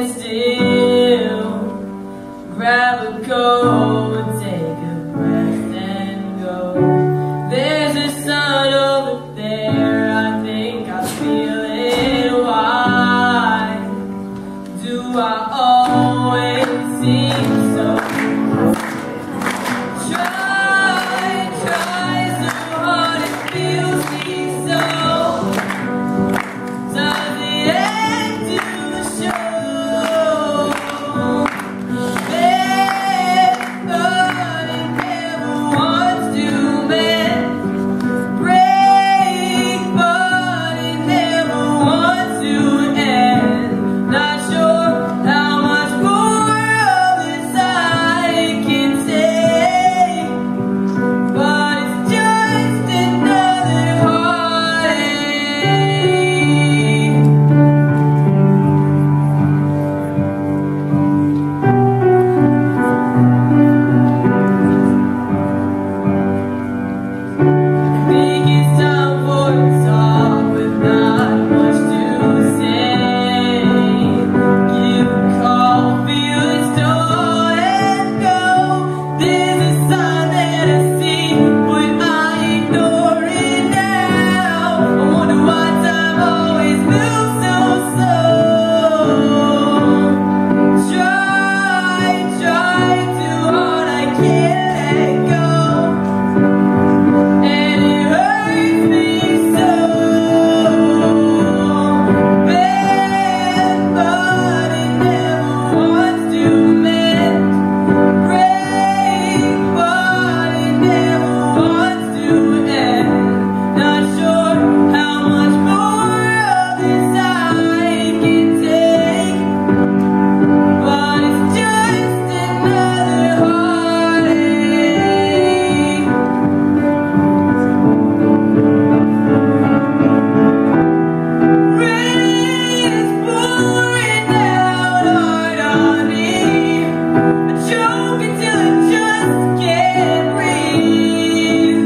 still. Grab a coat, take a breath and go. There's a sun over there, I think I feel it. Why do I always seem so? Try so hard, it feels me so. Does it end to the show? Bad, but it never wants to mend. Break, but it never wants to end. Not sure how much more of this I can take, but it's just another heartache. Think it's time for a talk with not much to say. Give a call, feel it stall and go. There's a sign that I see, but I ignore it now. I wonder why time always moves so slow. Try too hard, I can't let go. And it hurts me so bad, but it never wants to mend. Break, but it never wants to end. Not sure how much more of this I can take, but it's just another heartache. Rain's pouring down hard on me. I choke until I just can't breathe.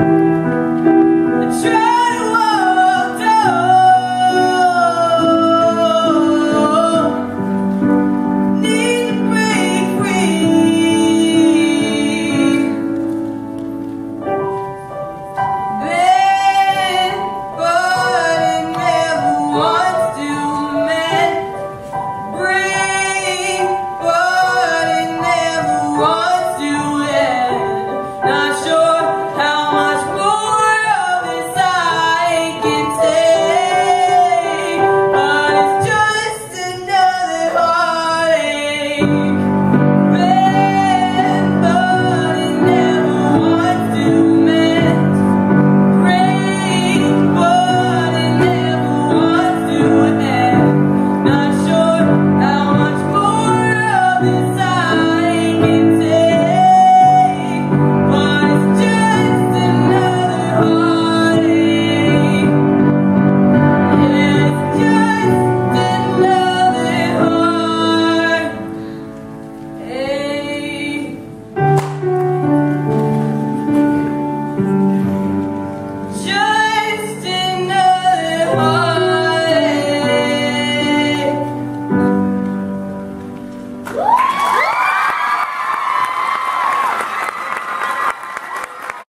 I try to walk tall, need to break free. Bad, but it never wants to mend. Break, but it never wants to end. Not sure how much more of this I can take, but it's just another heartache. Bad, but it never wants to mend. Break, but it never wants to end. Not sure how much more of this I can take, but it's just another heartache. Yeah, it's just another heartache. Just another heartache.